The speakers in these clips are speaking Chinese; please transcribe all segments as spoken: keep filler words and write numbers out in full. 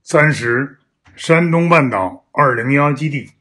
三十，山东半岛二零一基地，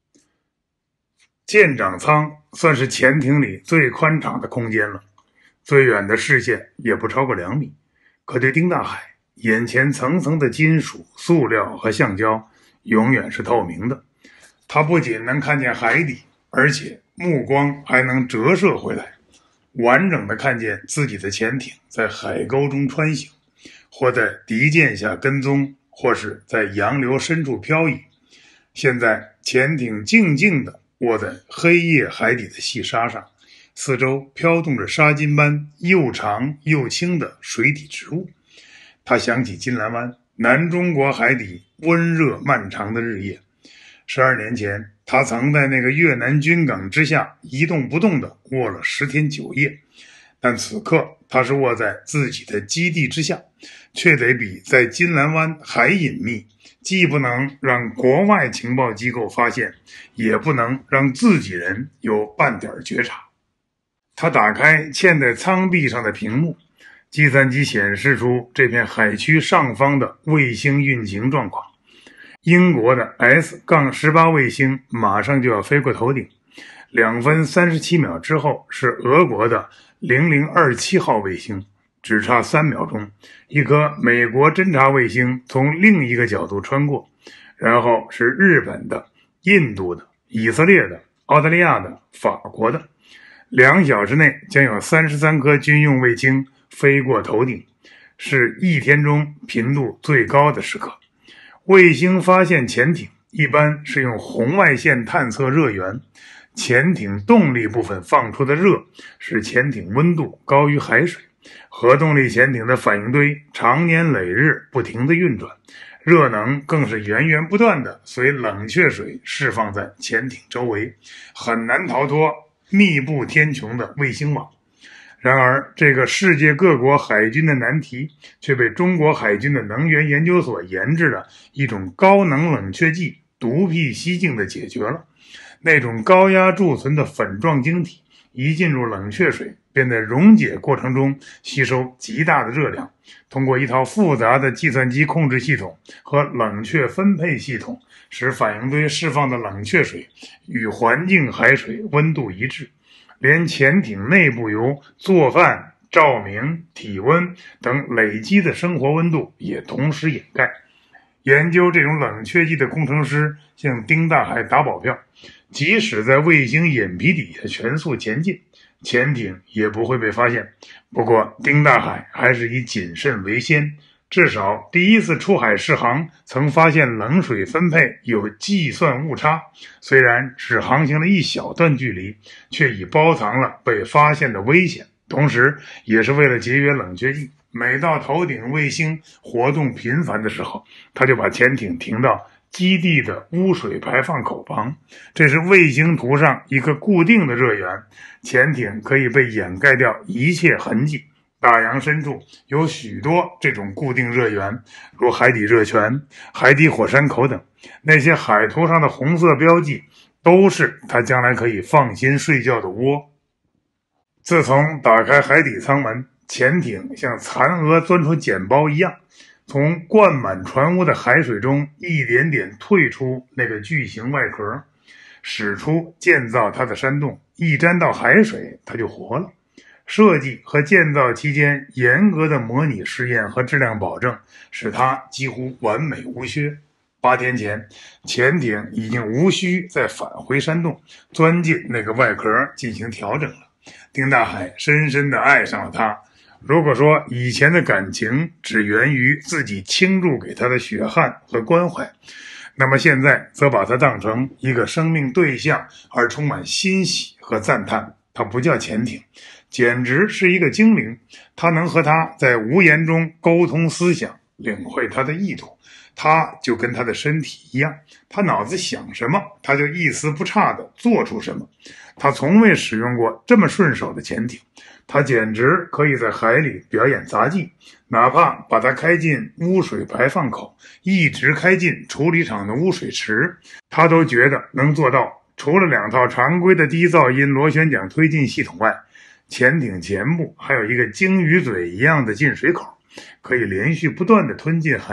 舰长舱算是潜艇里最宽敞的空间了，最远的视线也不超过两米。可对丁大海，眼前层层的金属、塑料和橡胶永远是透明的。他不仅能看见海底，而且目光还能折射回来，完整的看见自己的潜艇在海沟中穿行，或在敌舰下跟踪，或是在洋流深处漂移。现在潜艇静静地卧在黑夜海底的细沙上，四周飘动着沙金般又长又轻的水底植物。他想起金兰湾，南中国海底温热漫长的日夜。十二年前，他曾在那个越南军港之下一动不动地卧了十天九夜，但此刻他是卧在自己的基地之下，却得比在金兰湾还隐秘，既不能让国外情报机构发现，也不能让自己人有半点觉察。他打开嵌在舱壁上的屏幕，计算机显示出这片海区上方的卫星运行状况。英国的 S 十八 卫星马上就要飞过头顶，两分三十七秒之后是俄国的零零二七号卫星，只差三秒钟，一颗美国侦察卫星从另一个角度穿过，然后是日本的、印度的、以色列的、澳大利亚的、法国的。两小时内将有三十三颗军用卫星飞过头顶，是一天中频度最高的时刻。卫星发现潜艇一般是用红外线探测热源，潜艇动力部分放出的热使潜艇温度高于海水，核动力潜艇的反应堆长年累日不停地运转，热能更是源源不断地随冷却水释放在潜艇周围，很难逃脱密布天穹的卫星网。然而，这个世界各国海军的难题却被中国海军的能源研究所研制的一种高能冷却剂独辟蹊径地解决了。那种高压贮存的粉状晶体一进入冷却水，便在溶解过程中吸收极大的热量，通过一套复杂的计算机控制系统和冷却分配系统，使反应堆释放的冷却水与环境海水温度一致，连潜艇内部由做饭、照明、体温等累积的生活温度也同时掩盖。研究这种冷却剂的工程师向丁大海打保票，即使在卫星眼皮底下全速前进，潜艇也不会被发现。不过丁大海还是以谨慎为先，至少第一次出海试航曾发现冷水分配有计算误差，虽然只航行了一小段距离，却已包藏了被发现的危险，同时也是为了节约冷却剂。每到头顶卫星活动频繁的时候，他就把潜艇停到基地的污水排放口旁，这是卫星图上一个固定的热源，潜艇可以被掩盖掉一切痕迹。大洋深处有许多这种固定热源，如海底热泉、海底火山口等，那些海图上的红色标记都是他将来可以放心睡觉的窝。自从打开海底舱门，潜艇像蚕蛾钻出茧包一样，从灌满船坞的海水中一点点退出那个巨型外壳，使出建造它的山洞，一沾到海水它就活了。设计和建造期间严格的模拟试验和质量保证，使它几乎完美无缺。八天前，潜艇已经无需再返回山洞，钻进那个外壳进行调整了。丁大海深深地爱上了它。如果说以前的感情只源于自己倾注给他的血汗和关怀，那么现在则把它当成一个生命对象而充满欣喜和赞叹。它不叫潜艇，简直是一个精灵，他能和他在无言中沟通思想，领会他的意图。他就跟他的身体一样，他脑子想什么，他就一丝不差地做出什么。他从未使用过这么顺手的潜艇，他简直可以在海里表演杂技，哪怕把它开进污水排放口，一直开进处理厂的污水池，他都觉得能做到。除了两套常规的低噪音螺旋桨推进系统外，潜艇前部还有一个鲸鱼嘴一样的进水口，可以连续不断地吞进海水，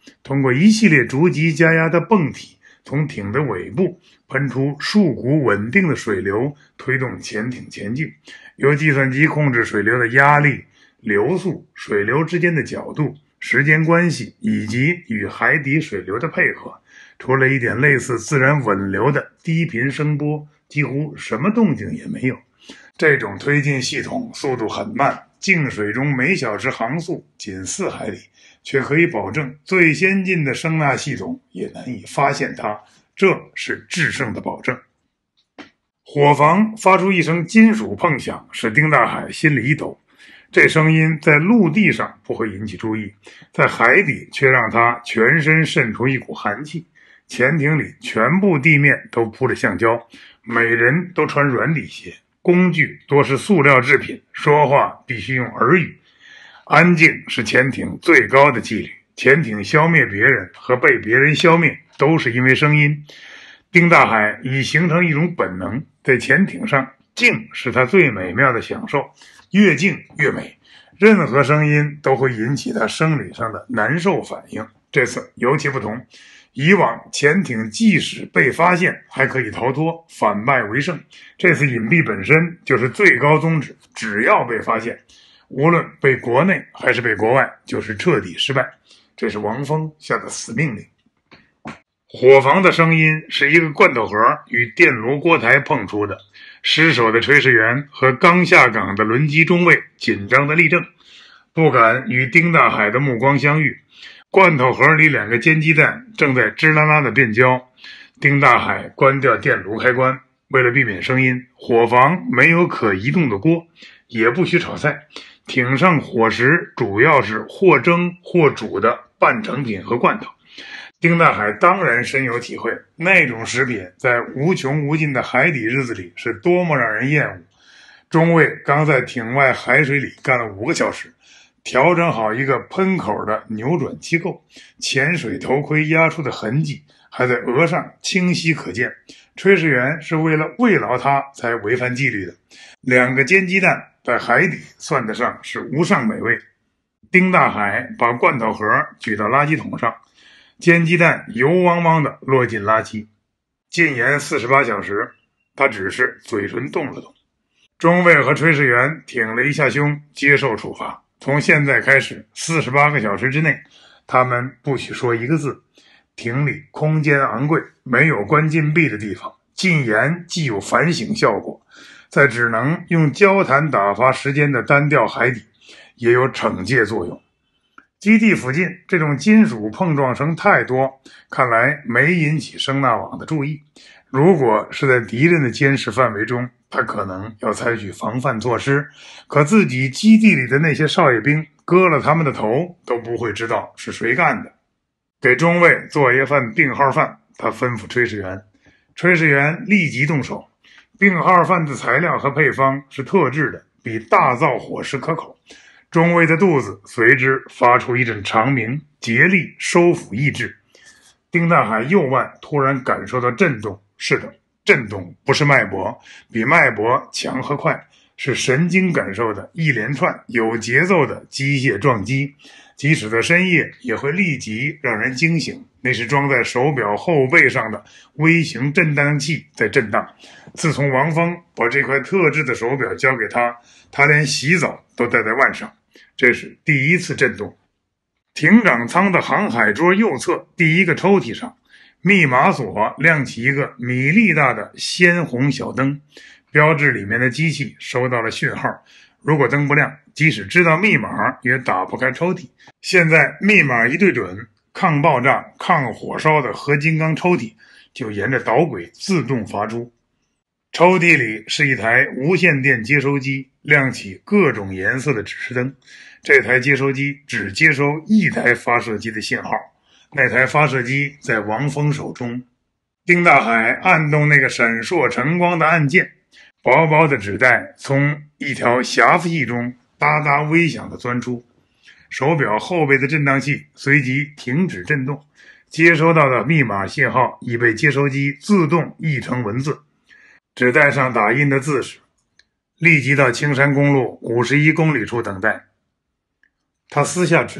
通过一系列逐级加压的泵体，从艇的尾部喷出数股稳定的水流，推动潜艇前进。由计算机控制水流的压力、流速、水流之间的角度、时间关系以及与海底水流的配合，除了一点类似自然稳流的低频声波，几乎什么动静也没有。这种推进系统速度很慢，静水中每小时航速仅四海里，却可以保证最先进的声纳系统也难以发现它，这是制胜的保证。伙房发出一声金属碰响，使丁大海心里一抖。这声音在陆地上不会引起注意，在海底却让他全身渗出一股寒气。潜艇里全部地面都铺着橡胶，每人都穿软底鞋，工具多是塑料制品，说话必须用耳语。安静是潜艇最高的纪律，潜艇消灭别人和被别人消灭都是因为声音。丁大海已形成一种本能，在潜艇上，静是他最美妙的享受，越静越美，任何声音都会引起他生理上的难受反应。这次尤其不同，以往潜艇即使被发现还可以逃脱，反败为胜，这次隐蔽本身就是最高宗旨，只要被发现，无论被国内还是被国外，就是彻底失败。这是王峰下的死命令。伙房的声音是一个罐头盒与电炉锅台碰出的，失手的炊事员和刚下岗的轮机中尉紧张的立正，不敢与丁大海的目光相遇。罐头盒里两个煎鸡蛋正在吱啦啦的变焦，丁大海关掉电炉开关，为了避免声音，伙房没有可移动的锅，也不许炒菜，艇上伙食主要是或蒸或煮的半成品和罐头。丁大海当然深有体会，那种食品在无穷无尽的海底日子里是多么让人厌恶。中尉刚在艇外海水里干了五个小时，调整好一个喷口的扭转机构，潜水头盔压出的痕迹还在额上清晰可见。炊事员是为了慰劳他才违反纪律的。两个煎鸡蛋在海底算得上是无上美味。丁大海把罐头盒举到垃圾桶上，煎鸡蛋油汪汪的落进垃圾。禁言四十八小时，他只是嘴唇动了动。中尉和炊事员挺了一下胸，接受处罚。从现在开始，四十八个小时之内，他们不许说一个字。艇里空间昂贵，没有关禁闭的地方，禁言既有反省效果，在只能用交谈打发时间的单调海底，也有惩戒作用。基地附近这种金属碰撞声太多，看来没引起声纳网的注意。如果是在敌人的监视范围中，他可能要采取防范措施，可自己基地里的那些少爷兵割了他们的头都不会知道是谁干的。给中尉做一份病号饭，他吩咐炊事员，炊事员立即动手。病号饭的材料和配方是特制的，比大灶伙食可口。中尉的肚子随之发出一阵长鸣，竭力收腹抑制。丁大海右腕突然感受到震动，是的，震动不是脉搏，比脉搏强和快，是神经感受的一连串有节奏的机械撞击，即使在深夜也会立即让人惊醒。那是装在手表后背上的微型震荡器在震荡。自从王峰把这块特制的手表交给他，他连洗澡都戴在腕上，这是第一次震动。艇长舱的航海桌右侧第一个抽屉上，密码锁亮起一个米粒大的鲜红小灯，标志里面的机器收到了讯号。如果灯不亮，即使知道密码也打不开抽屉。现在密码一对准，抗爆炸、抗火烧的合金钢抽屉就沿着导轨自动发出。抽屉里是一台无线电接收机，亮起各种颜色的指示灯。这台接收机只接收一台发射机的信号，那台发射机在王峰手中。丁大海按动那个闪烁晨光的按键，薄薄的纸带从一条匣子隙中哒哒微响地钻出。手表后背的震荡器随即停止震动，接收到的密码信号已被接收机自动译成文字。纸带上打印的字是：立即到青山公路五十一公里处等待。他撕下纸带，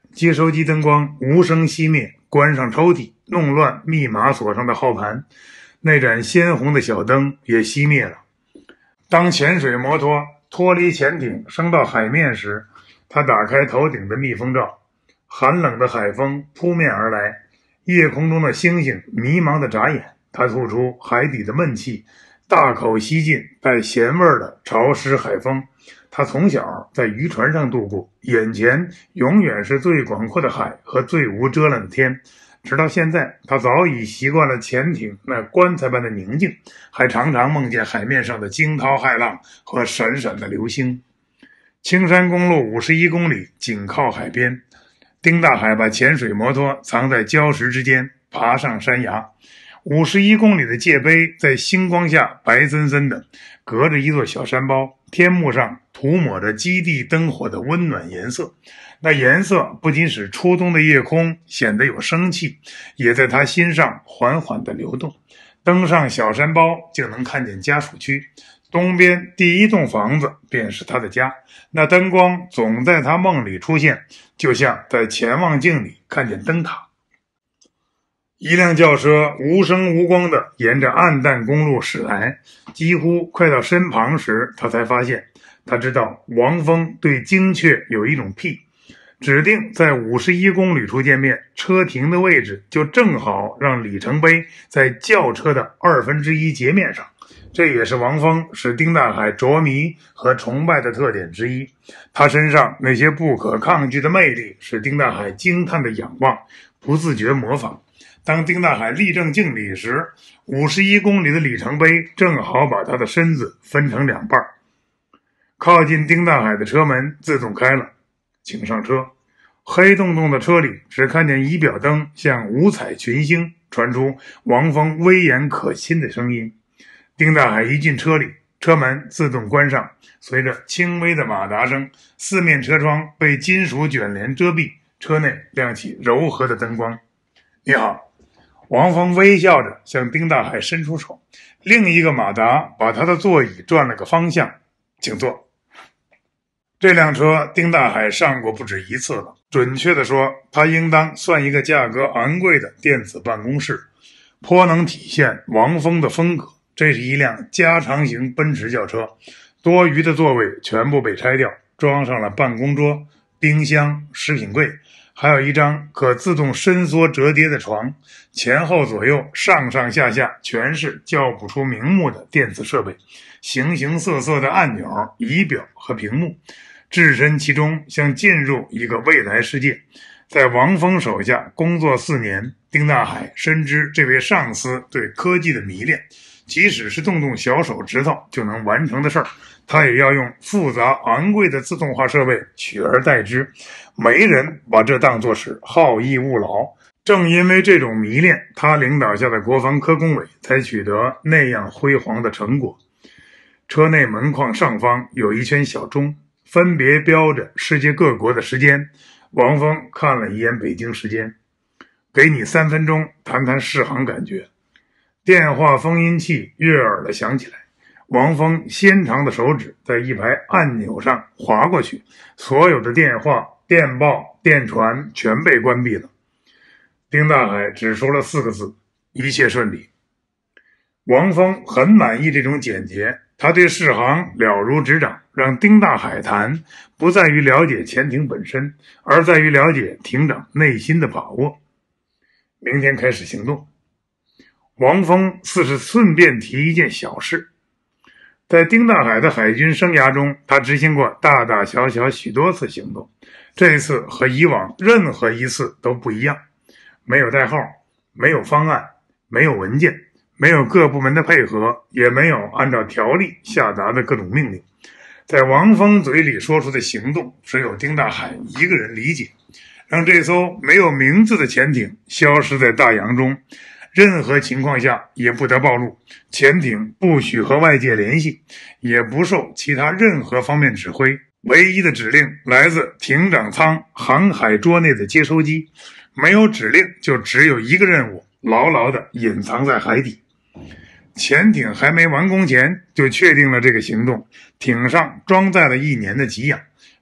接收机灯光无声熄灭，关上抽屉，弄乱密码锁上的号盘，那盏鲜红的小灯也熄灭了。当潜水摩托脱离潜艇升到海面时，他打开头顶的密封罩，寒冷的海风扑面而来，夜空中的星星迷茫的眨眼，他吐出海底的闷气，大口吸进带咸味的潮湿海风。他从小在渔船上度过，眼前永远是最广阔的海和最无遮拦的天。直到现在，他早已习惯了潜艇那棺材般的宁静，还常常梦见海面上的惊涛骇浪和闪闪的流星。青山公路五十一公里，紧靠海边。丁大海把潜水摩托藏在礁石之间，爬上山崖。五十一公里的界碑在星光下白森森的，隔着一座小山包，天幕上涂抹着基地灯火的温暖颜色。那颜色不仅使初冬的夜空显得有生气，也在他心上缓缓地流动。登上小山包，就能看见家属区，东边第一栋房子便是他的家。那灯光总在他梦里出现，就像在潜望镜里看见灯塔。一辆轿车无声无光地沿着暗淡公路驶来，几乎快到身旁时，他才发现，他知道王峰对精确有一种癖，指定在五十一公里处见面，车停的位置就正好让里程碑在轿车的二分之一截面上。这也是王峰使丁大海着迷和崇拜的特点之一。他身上那些不可抗拒的魅力使丁大海惊叹的仰望，不自觉模仿。当丁大海立正敬礼时，五十一公里的里程碑正好把他的身子分成两半。靠近丁大海的车门自动开了，请上车。黑洞洞的车里只看见仪表灯像五彩群星，传出王峰威严可亲的声音。丁大海一进车里，车门自动关上，随着轻微的马达声，四面车窗被金属卷帘遮蔽，车内亮起柔和的灯光。你好。王峰微笑着向丁大海伸出手，另一个马达把他的座椅转了个方向，请坐。这辆车丁大海上过不止一次了，准确地说，它应当算一个价格昂贵的电子办公室，颇能体现王峰的风格。这是一辆加长型奔驰轿车，多余的座位全部被拆掉，装上了办公桌、冰箱、食品柜，还有一张可自动伸缩折叠的床，前后左右上上下下全是叫不出名目的电子设备，形形色色的按钮、仪表和屏幕，置身其中像进入一个未来世界。在王峰手下工作四年，丁大海深知这位上司对科技的迷恋，即使是动动小手指头就能完成的事儿，他也要用复杂昂贵的自动化设备取而代之。没人把这当作是好逸恶劳。正因为这种迷恋，他领导下的国防科工委才取得那样辉煌的成果。车内门框上方有一圈小钟，分别标着世界各国的时间。王峰看了一眼北京时间，给你三分钟谈谈适航感觉。电话封音器悦耳地响起来，王峰纤长的手指在一排按钮上划过去，所有的电话、电报、电传全被关闭了。丁大海只说了四个字：一切顺利。王峰很满意这种简洁，他对适航了如指掌。让丁大海谈，不在于了解潜艇本身，而在于了解艇长内心的把握。明天开始行动。王峰似是顺便提一件小事。在丁大海的海军生涯中，他执行过大大小小许多次行动，这次和以往任何一次都不一样。没有代号，没有方案，没有文件，没有各部门的配合，也没有按照条例下达的各种命令。在王峰嘴里说出的行动，只有丁大海一个人理解，让这艘没有名字的潜艇消失在大洋中，任何情况下也不得暴露，潜艇不许和外界联系，也不受其他任何方面指挥。唯一的指令来自艇长舱航海桌内的接收机，没有指令就只有一个任务，牢牢地隐藏在海底。潜艇还没完工前就确定了这个行动，艇上装载了一年的给养，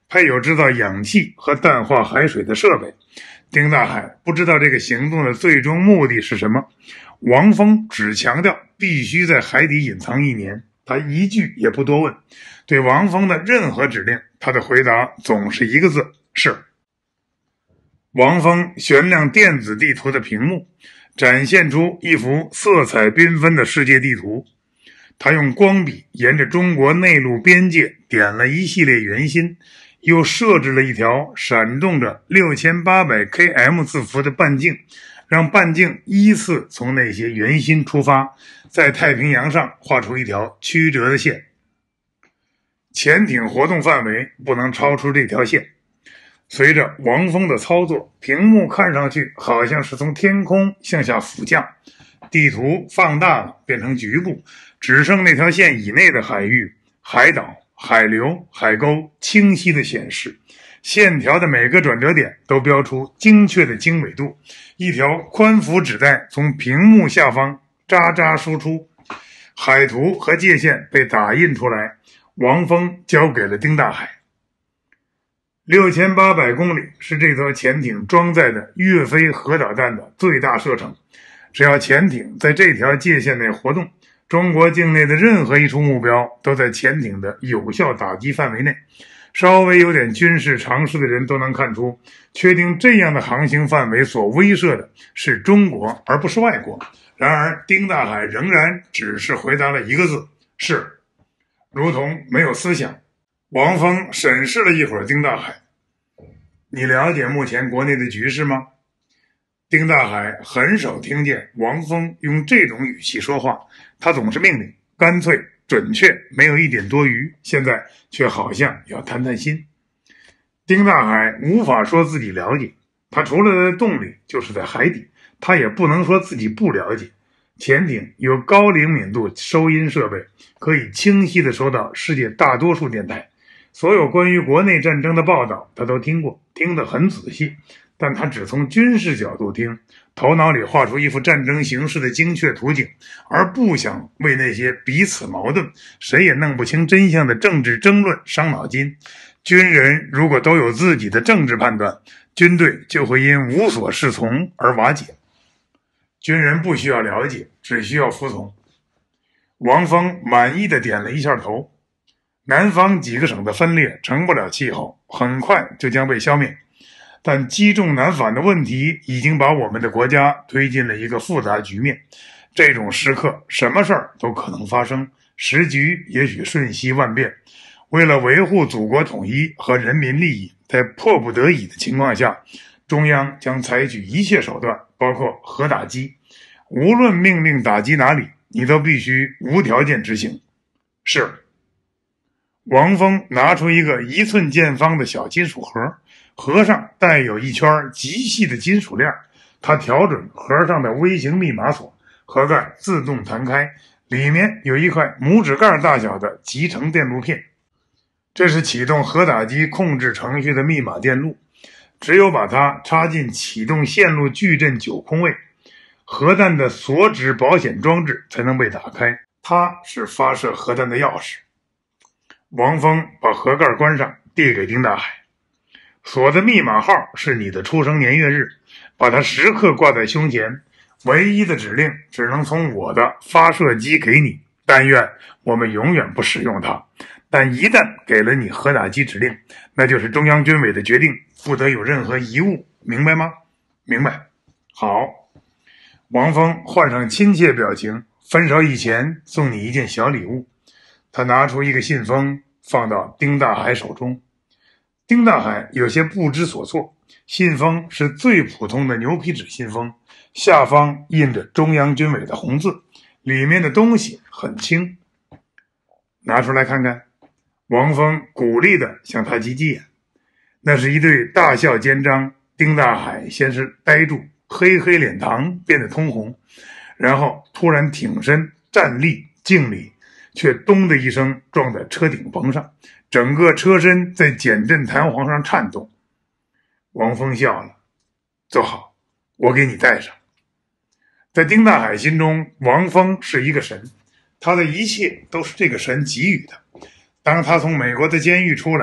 配有制造氧气和淡化海水的设备。丁大海不知道这个行动的最终目的是什么。王峰只强调必须在海底隐藏一年，他一句也不多问。对王峰的任何指令，他的回答总是一个字：是。王峰旋亮电子地图的屏幕，展现出一幅色彩缤纷的世界地图。他用光笔沿着中国内陆边界点了一系列圆心，又设置了一条闪动着六千八百 K M 字符的半径，让半径依次从那些圆心出发，在太平洋上画出一条曲折的线。潜艇活动范围不能超出这条线。随着王峰的操作，屏幕看上去好像是从天空向下俯降，地图放大了，变成局部，只剩那条线以内的海域、海岛、海流、海沟清晰地显示。线条的每个转折点都标出精确的经纬度，一条宽幅纸带从屏幕下方渣渣输出，海图和界限被打印出来，王峰交给了丁大海。六千八百公里是这艘潜艇装载的岳飞核导弹的最大射程。只要潜艇在这条界限内活动，中国境内的任何一处目标都在潜艇的有效打击范围内。稍微有点军事常识的人都能看出，确定这样的航行范围所威慑的是中国，而不是外国。然而丁大海仍然只是回答了一个字：是，如同没有思想。王峰审视了一会儿丁大海：你了解目前国内的局势吗？丁大海很少听见王峰用这种语气说话，他总是命令，干脆准确，没有一点多余，现在却好像要谈谈心。丁大海无法说自己了解，他除了在洞里就是在海底，他也不能说自己不了解。潜艇有高灵敏度收音设备，可以清晰地收到世界大多数电台，所有关于国内战争的报道他都听过，听得很仔细，但他只从军事角度听，头脑里画出一幅战争形势的精确图景，而不想为那些彼此矛盾、谁也弄不清真相的政治争论伤脑筋。军人如果都有自己的政治判断，军队就会因无所适从而瓦解。军人不需要了解，只需要服从。王峰满意的点了一下头。南方几个省的分裂成不了气候，很快就将被消灭。但积重难返的问题已经把我们的国家推进了一个复杂局面。这种时刻，什么事儿都可能发生，时局也许瞬息万变。为了维护祖国统一和人民利益，在迫不得已的情况下，中央将采取一切手段，包括核打击。无论命令打击哪里，你都必须无条件执行。是。王峰拿出一个一寸见方的小金属盒，盒上带有一圈极细的金属链，他调准盒上的微型密码锁，盒盖自动弹开，里面有一块拇指盖大小的集成电路片。这是启动核打击控制程序的密码电路，只有把它插进启动线路矩阵九空位，核弹的锁止保险装置才能被打开，它是发射核弹的钥匙。王峰把盒盖关上，递给丁大海。锁的密码号是你的出生年月日，把它时刻挂在胸前。唯一的指令只能从我的发射机给你，但愿我们永远不使用它。但一旦给了你核打击指令，那就是中央军委的决定，不得有任何贻误，明白吗？明白。好。王峰换上亲切表情，分手以前送你一件小礼物。他拿出一个信封，放到丁大海手中。丁大海有些不知所措，信封是最普通的牛皮纸信封，下方印着中央军委的红字，里面的东西很轻。拿出来看看。王峰鼓励地向他挤挤眼。那是一对大笑肩章。丁大海先是呆住，黑黑脸庞变得通红，然后突然挺身站立敬礼，却咚的一声撞在车顶棚上，整个车身在减震弹簧上颤动。王峰笑了，坐好，我给你戴上。在丁大海心中，王峰是一个神，他的一切都是这个神给予的。当他从美国的监狱出来，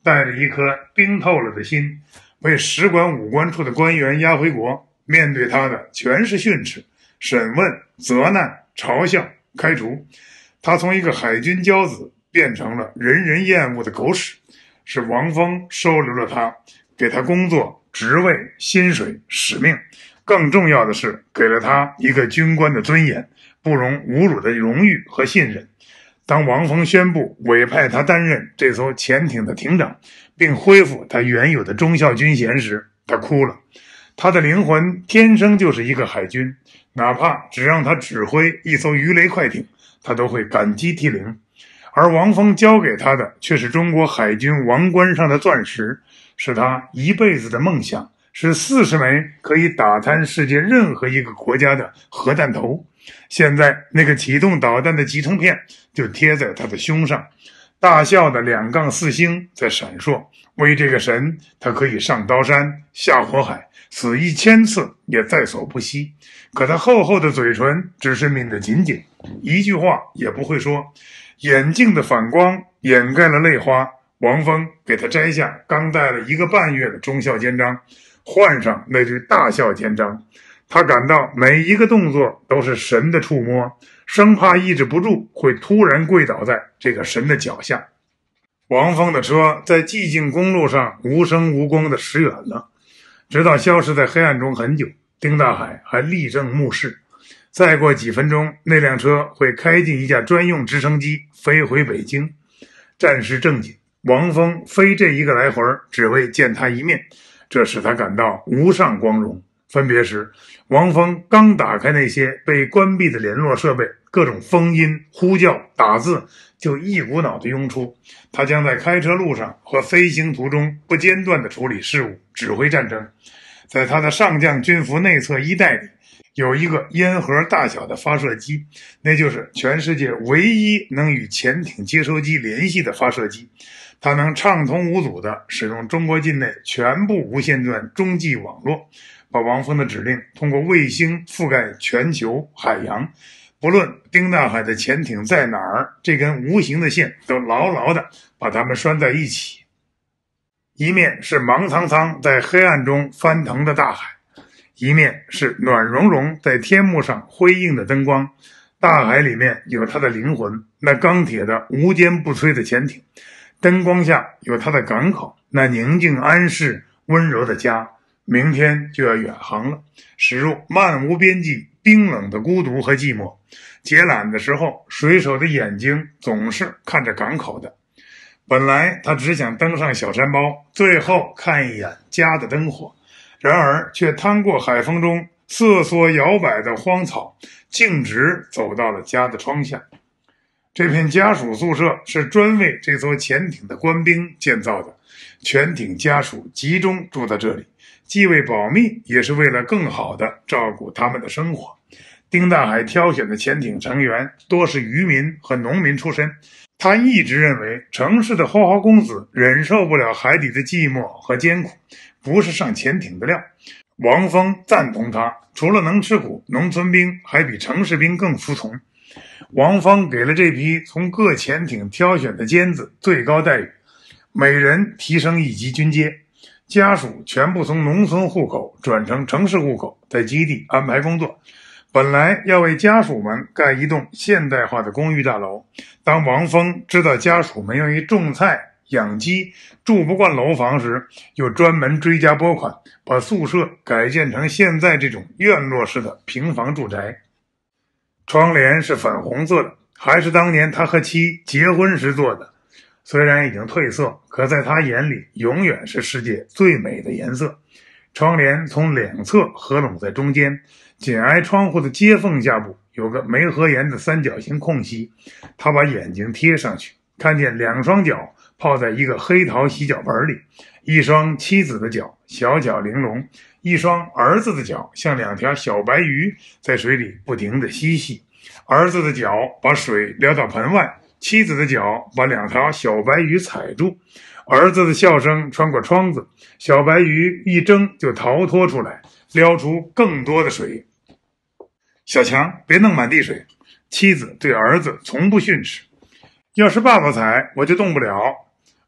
带着一颗冰透了的心，被使馆武官处的官员押回国，面对他的全是训斥、审问、责难、嘲笑、开除。他从一个海军骄子变成了人人厌恶的狗屎。是王峰收留了他，给他工作、职位、薪水、使命，更重要的是给了他一个军官的尊严，不容侮辱的荣誉和信任。当王峰宣布委派他担任这艘潜艇的艇长，并恢复他原有的中校军衔时，他哭了。他的灵魂天生就是一个海军，哪怕只让他指挥一艘鱼雷快艇，他都会感激涕零。而王峰交给他的却是中国海军王冠上的钻石，是他一辈子的梦想，是四十枚可以打瘫世界任何一个国家的核弹头。现在那个启动导弹的集成片就贴在他的胸上，大笑的两杠四星在闪烁。为这个神，他可以上刀山下火海，死一千次也在所不惜。可他厚厚的嘴唇只是抿得紧紧，一句话也不会说。眼镜的反光掩盖了泪花，王峰给他摘下刚戴了一个半月的中校肩章，换上那只大校肩章。他感到每一个动作都是神的触摸，生怕抑制不住会突然跪倒在这个神的脚下。王峰的车在寂静公路上无声无光地驶远了，直到消失在黑暗中很久，丁大海还立正目视。再过几分钟，那辆车会开进一架专用直升机，飞回北京。战事正紧，王峰飞这一个来回，只为见他一面，这使他感到无上光荣。分别时，王峰刚打开那些被关闭的联络设备，各种风音、呼叫、打字就一股脑地涌出。他将在开车路上和飞行途中不间断地处理事务，指挥战争。在他的上将军服内侧衣袋里，有一个烟盒大小的发射机，那就是全世界唯一能与潜艇接收机联系的发射机。它能畅通无阻地使用中国境内全部无线电中继网络，把王峰的指令通过卫星覆盖全球海洋。不论丁大海的潜艇在哪儿，这根无形的线都牢牢地把它们拴在一起。一面是茫苍苍在黑暗中翻腾的大海，一面是暖融融在天幕上辉映的灯光。大海里面有它的灵魂，那钢铁的无坚不摧的潜艇；灯光下有它的港口，那宁静安适温柔的家。明天就要远航了，驶入漫无边际冰冷的孤独和寂寞。解缆的时候，水手的眼睛总是看着港口的。本来他只想登上小山包，最后看一眼家的灯火，然而却趟过海风中瑟缩摇摆的荒草，径直走到了家的窗下。这片家属宿舍是专为这艘潜艇的官兵建造的，全艇家属集中住在这里，既为保密，也是为了更好地照顾他们的生活。丁大海挑选的潜艇成员多是渔民和农民出身，他一直认为城市的花花公子忍受不了海底的寂寞和艰苦，不是上潜艇的料。王峰赞同他，除了能吃苦，农村兵还比城市兵更服从。王峰给了这批从各潜艇挑选的尖子最高待遇，每人提升一级军阶，家属全部从农村户口转成城市户口，在基地安排工作。本来要为家属们盖一栋现代化的公寓大楼，当王峰知道家属们用于种菜养鸡住不惯楼房时，又专门追加拨款，把宿舍改建成现在这种院落式的平房住宅。窗帘是粉红色的，还是当年他和妻结婚时做的，虽然已经褪色，可在他眼里永远是世界最美的颜色。窗帘从两侧合拢在中间，紧挨窗户的接缝下部有个煤合岩的三角形空隙，他把眼睛贴上去，看见两双脚泡在一个黑陶洗脚盆里，一双妻子的脚小巧玲珑，一双儿子的脚像两条小白鱼在水里不停地嬉戏。儿子的脚把水撩到盆外，妻子的脚把两条小白鱼踩住。儿子的笑声穿过窗子，小白鱼一挣就逃脱出来，撩出更多的水。小强，别弄满地水。妻子对儿子从不训斥。要是爸爸踩，我就动不了。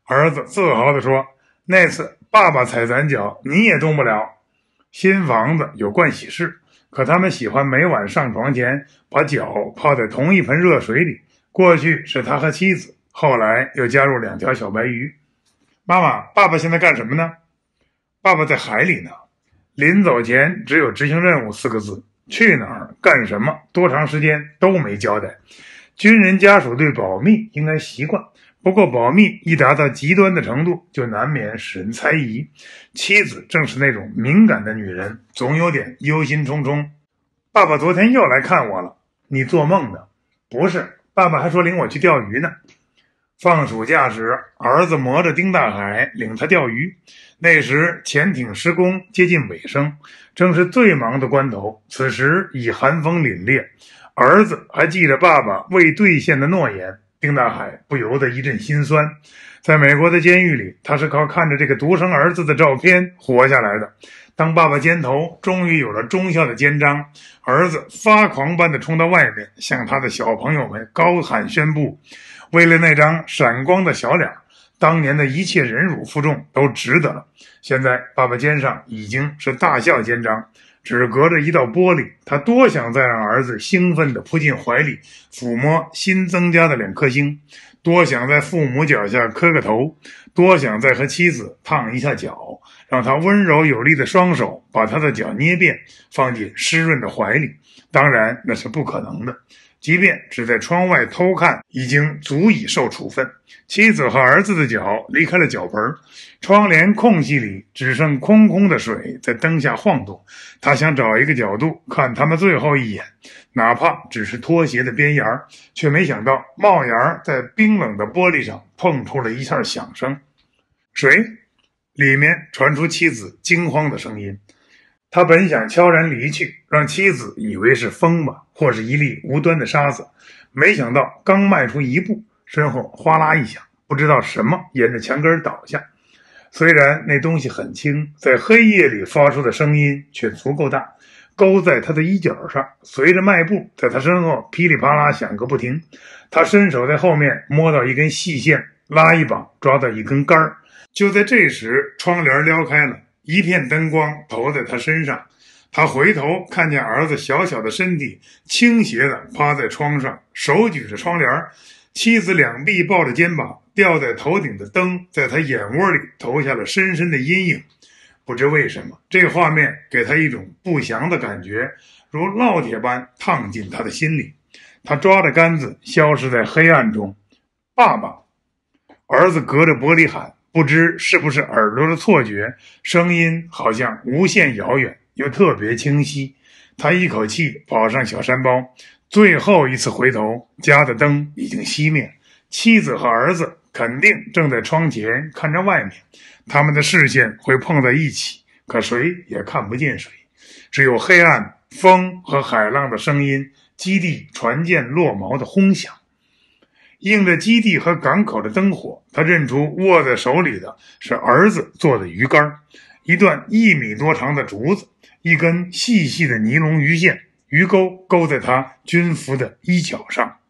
儿子自豪地说：“那次爸爸踩咱脚，你也动不了。”新房子有盥洗室，可他们喜欢每晚上床前把脚泡在同一盆热水里。过去是他和妻子，后来又加入两条小白鱼。妈妈，爸爸现在干什么呢？爸爸在海里呢。临走前只有执行任务四个字，去哪儿干什么多长时间都没交代。军人家属对保密应该习惯，不过保密一达到极端的程度，就难免使人猜疑。妻子正是那种敏感的女人，总有点忧心忡忡。爸爸昨天又来看我了。你做梦呢？不是，爸爸还说领我去钓鱼呢。放暑假时，儿子磨着丁大海领他钓鱼。那时潜艇施工接近尾声，正是最忙的关头。此时已寒风凛冽，儿子还记着爸爸未兑现的诺言，丁大海不由得一阵心酸。在美国的监狱里，他是靠看着这个独生儿子的照片活下来的。当爸爸肩头终于有了忠孝的肩章，儿子发狂般地冲到外面，向他的小朋友们高喊宣布：为了那张闪光的小脸，当年的一切忍辱负重都值得了。现在爸爸肩上已经是大孝肩章，只隔着一道玻璃，他多想再让儿子兴奋地扑进怀里，抚摸新增加的两颗星，多想在父母脚下磕个头，多想再和妻子烫一下脚，让他温柔有力的双手把他的脚捏遍，放进湿润的怀里。当然那是不可能的，即便只在窗外偷看，已经足以受处分。妻子和儿子的脚离开了脚盆，窗帘空隙里只剩空空的水在灯下晃动。他想找一个角度看他们最后一眼，哪怕只是拖鞋的边沿，却没想到帽檐在冰冷的玻璃上碰出了一下响声。谁？里面传出妻子惊慌的声音。他本想悄然离去，让妻子以为是风吧，或是一粒无端的沙子，没想到刚迈出一步，身后哗啦一响，不知道什么沿着墙根倒下。虽然那东西很轻，在黑夜里发出的声音却足够大，勾在他的衣角上，随着迈步在他身后噼里啪啦响个不停。他伸手在后面摸到一根细线，拉一把抓到一根杆儿。就在这时，窗帘撩开了，一片灯光投在他身上。他回头看见儿子小小的身体倾斜地趴在窗上，手举着窗帘，妻子两臂抱着肩膀，吊在头顶的灯在他眼窝里投下了深深的阴影。不知为什么，这画面给他一种不祥的感觉，如烙铁般烫进他的心里。他抓着杆子消失在黑暗中。爸爸！儿子隔着玻璃喊，不知是不是耳朵的错觉，声音好像无限遥远，又特别清晰。他一口气跑上小山包，最后一次回头，家的灯已经熄灭，妻子和儿子肯定正在窗前看着外面，他们的视线会碰在一起，可谁也看不见谁，只有黑暗、风和海浪的声音，基地船舰落锚的轰响。映着基地和港口的灯火，他认出握在手里的是儿子做的鱼竿，一段一米多长的竹子，一根细细的尼龙鱼线，鱼钩勾在他军服的衣角上。